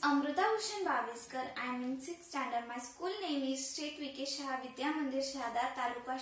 Amruta Bhushan Baviskar. I am in 6th standard. My school name is State V.K. Shah Vidya Mandir Shahada, Taluka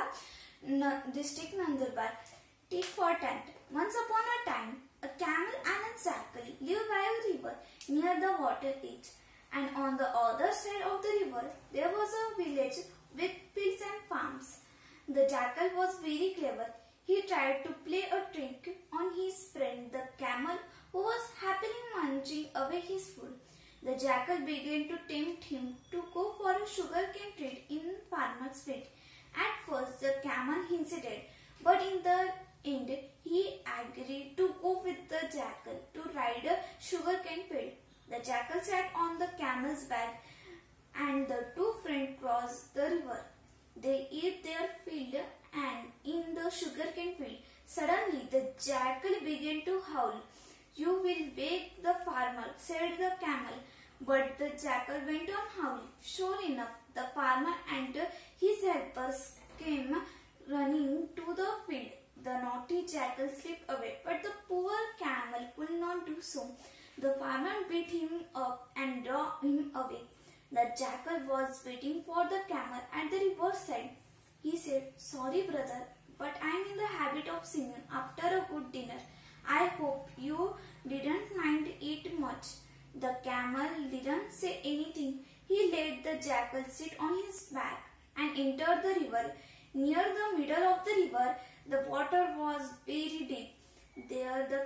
Shahada, District Nandurbar. Tit for tat. Once upon a time, a camel and a jackal lived by a river near the water edge. And on the other side of the river, there was a village with fields and farms. The jackal was very clever. He tried to play a trick on his friend the camel, who was happily munching away his food. The jackal began to tempt him to go for a sugarcane trade in farmer's field. At first the camel hesitated, but in the end he agreed to go with the jackal to ride a sugarcane field. The jackal sat on the camel's back and the two friends crossed the river. They ate their field and in the sugarcane field, suddenly the jackal began to howl. "You will wake the farmer," said the camel. But the jackal went on howling. Sure enough, the farmer and his helpers came running to the field. The naughty jackal slipped away, but the poor camel could not do so. The farmer beat him up and drew him away. The jackal was waiting for the camel at the riverside. He said, "Sorry brother, but I am in the habit of singing after a good dinner. I hope you didn't mind it much." The camel didn't say anything. He let the jackal sit on his back and entered the river. Near the middle of the river, the water was very deep. There the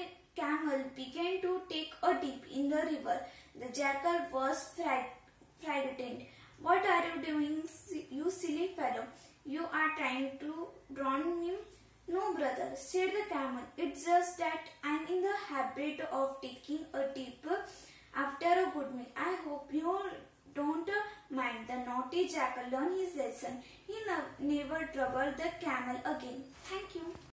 camel began to take a dip in the river. The jackal was frightened. "What are you doing, you silly fellow? You are trying to drown me?" "No, brother," said the camel. "It's just that I'm in the habit of taking a dip after a good meal. I hope you don't mind." The naughty jackal learned his lesson. He never troubled the camel again. Thank you.